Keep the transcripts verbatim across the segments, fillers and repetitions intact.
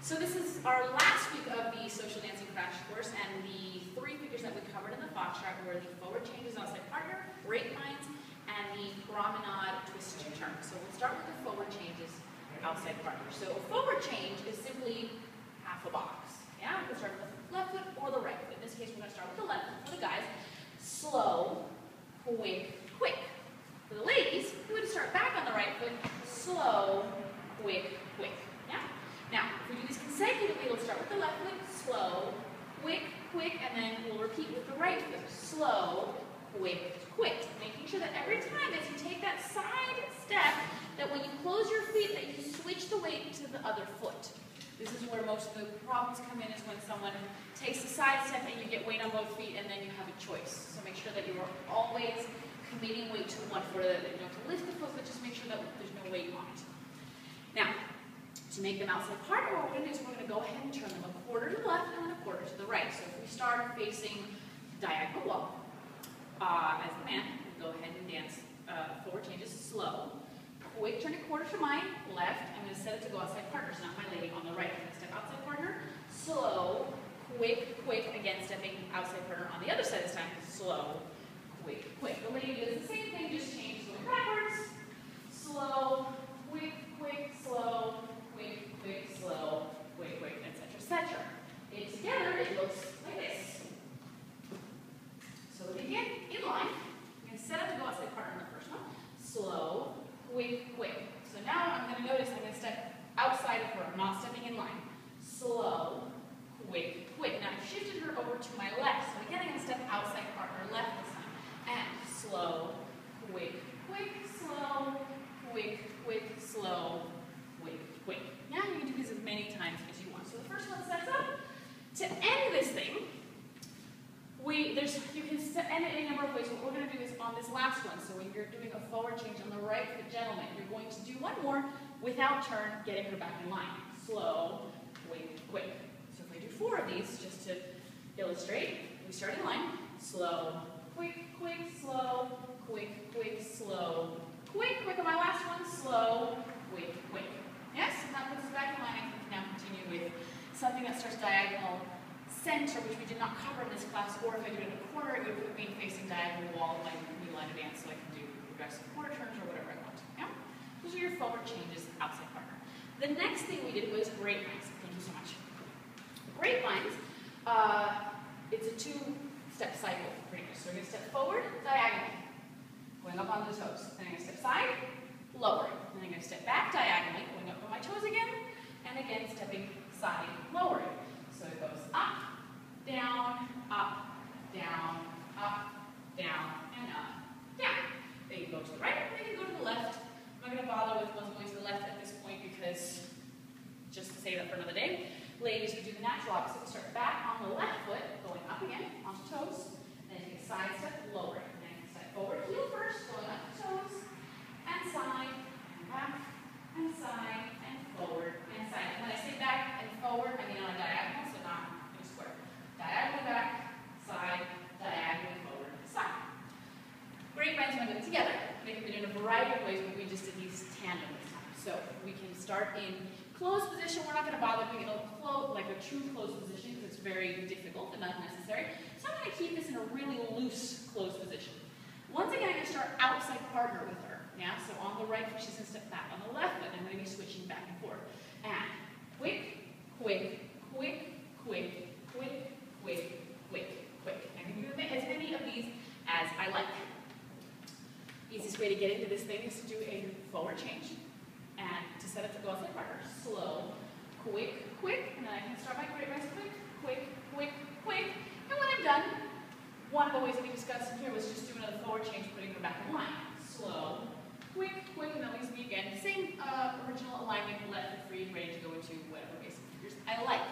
So this is our last week of the social dancing crash course, and the three figures that we covered in the Foxtrot were the forward changes outside partner, Grapevines, and the Promenade Twist Turn. So we'll start with the forward changes outside partner. So a forward change is simply half a box. Yeah, we can start with the left foot or the right foot. In this case, we're going to start with the left foot for the guys. Slow, quick, quick. For the ladies, we would start back on the right foot. Slow, quick, quick. Yeah. Now, if we do these consecutively, we'll start with the left foot, slow, quick, quick, and then we'll repeat with the right foot, slow, quick, quick. Making sure that every time as you take that side step, that when you close your feet, that you switch the weight to the other foot. This is where most of the problems come in, is when someone takes a side step and you get weight on both feet, and then you have a choice. So make sure that you are always committing weight to one foot, that you don't have to lift the foot, but just make sure that there's no weight on it. Now, to make them outside partner, what we're going to do is we're going to go ahead and turn them a quarter to the left and then a quarter to the right. So if we start facing diagonal wall, uh, as the man, we'll go ahead and dance uh, forward changes slow. Quick turn a quarter to my left. I'm going to set it to go outside partner, so not my lady on the right. I'm going to step outside partner, slow, quick, quick, again stepping outside partner on the other side this time, slow, quick, quick. The lady does the same thing, just changes going backwards, slow, quick, quick, slow, quick, quick, slow, quick, quick, et cetera, et cetera. It together, it looks like this. So again, in line, I'm going to set up to go outside partner on the first one. Slow, quick, quick. So now I'm going to notice I'm going to step outside of her. I'm not stepping in line. Slow, quick, quick. Now I've shifted her over to my left. So again, I'm going to step outside partner left this time. And slow, quick, quick, slow, quick, quick, slow, quick, quick. Now you can do this as many times as you want. So the first one sets up. To end this thing, we there's you can end it any number of ways. What we're going to do is on this last one. So when you're doing a forward change on the right foot gentleman, you're going to do one more without turn, getting her back in line. Slow, quick, quick. So if we do four of these, just to illustrate, we start in line. Slow, quick, quick, slow, quick, quick, slow, quick, quick on my last one. Slow, quick, quick. Yes, and that puts us back in line. I can now continue with something that starts diagonal center, which we did not cover in this class, or if I do it in a corner, it would put me facing diagonal wall of my new line of dance, so I can do progressive quarter turns or whatever I want. Yeah? Those are your forward changes outside partner. The next thing we did was Grapevines. Thank you so much. Grapevines, uh, it's a two-step cycle, pretty much. So we're going to step forward, diagonally, going up on the toes. Then I'm going to step side, lowering. Then I'm going to step back diagonally, going up on my toes again, and again stepping side, lowering. So it goes up, down, up, down, up, down, and up, down. Then you go to the right, then you go to the left. I'm not going to bother with ones going to the left at this point because just to save that for another day. Ladies, we do the natural opposite. Start back on the left foot, going up again, onto toes. Then take a side step, lowering. Then step forward, heel first, going up to toes, and side, and back, and side, and forward, and side. And when I say back and forward, I mean on a diagonal, so not in a square. Diagonally back, side, diagonally forward, side. Grapevines when we do it together. They can be done in a variety of ways, but we just did these tandem this time. So we can start in closed position. We're not going to bother doing it close, like a true closed position because it's very difficult and not necessary. So I'm going to keep this in a really loose closed position. Once again, I'm going to start outside partner with her. Yeah, so on the right foot, she's going to step back. On the left foot, I'm going to be switching back and forth. And quick, quick, quick, quick, quick, quick, quick, quick. I can do as many of these as I like. Easiest way to get into this thing is to do a forward change and to set up to go outside partner. Slow, quick, quick, and then I can start my Grapevines quick, quick, quick, quick. And when I'm done, one of the ways that we discussed here was just do another forward change, putting her back in line. Slow, quick, quick, and that leaves me again. Same uh, original alignment, left and free, ready to go into whatever basic figures I like.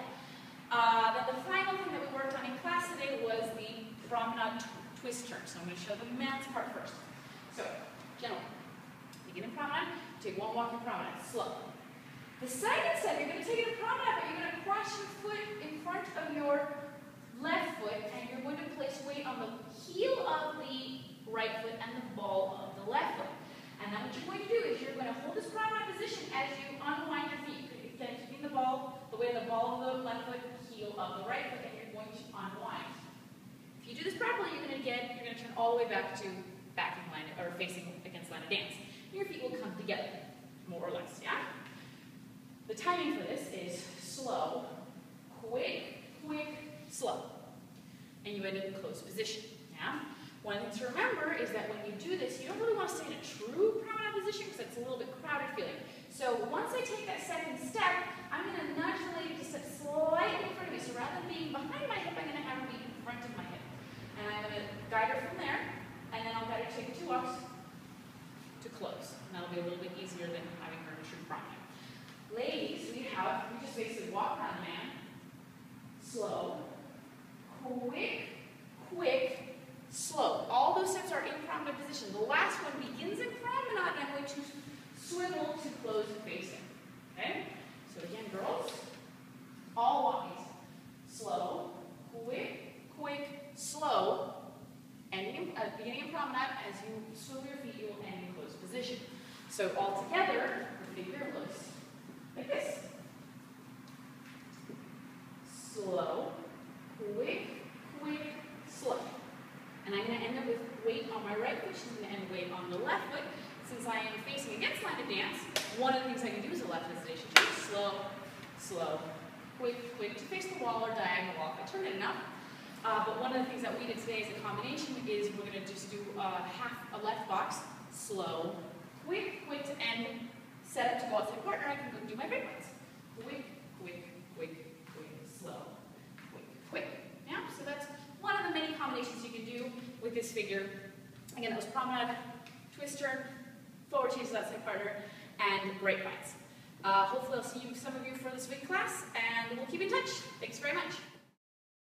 Uh, then the final thing that we worked on in class today was the Promenade Twist Turn. So I'm going to show the man's part first. So, gentlemen, begin in promenade, take one walk in promenade, slow. The second step, you're going to take it in promenade, but you're going to cross your foot in front of your left foot, and you're going to place weight on the heel of the right foot and the ball of the left foot. And then what you're going to do is you're going to hold this promenade position as you unwind your feet. Again, keeping the ball the way the ball of the left foot, heel of the right foot, and you're going to unwind. If you do this properly, you're going to get, you're going to turn all the way back to backing line, or facing against line of dance. Your feet will come together, more or less, yeah? The timing for this is slow, quick, quick, slow. And you end in a closed position, yeah? One thing to remember is that when you do this, you don't really want to stay in a true promenade position because it's a little bit crowded feeling. So once I take that second step, I'm going to nudge the lady to step slightly in front of me. So rather than being behind my hip, I'm going to have her be in front of my hip. And I'm going to guide her from there, and then I'll guide her to take two walks to close. And that'll be a little bit easier than having her in a true promenade. Ladies, we have, we just basically walk around the man, slow, quick, quick, slow. All those steps are in promenade position. The last one begins in promenade, and I'm going to swivel to close facing. Okay? So again, girls, all walkies. Slow, quick, quick, slow. Ending in, uh, beginning in promenade, as you swivel your feet, you will end in closed position. So all together, the figure looks like this. Slow, quick, quick, slow. And I'm going to end up with weight on my right foot. She's going to end weight on the left foot. Since I am facing against line of dance, one of the things I can do is a left hesitation too. Slow, slow, quick, quick, to face the wall or diagonal walk. I turn it enough. Uh, but one of the things that we did today as a combination is we're going to just do uh, half a left box, slow, quick, quick to end, set up to go outside partner. I can go do my grapevines. Quick, quick, quick, quick, slow, quick, quick. Yeah, so that's one of the many combinations you can do with this figure. Again, that was promenade, twist turn, forward changes outside partner, and grapevines. Uh, hopefully I'll see you, some of you for this week class, and we'll keep in touch. Thanks very much.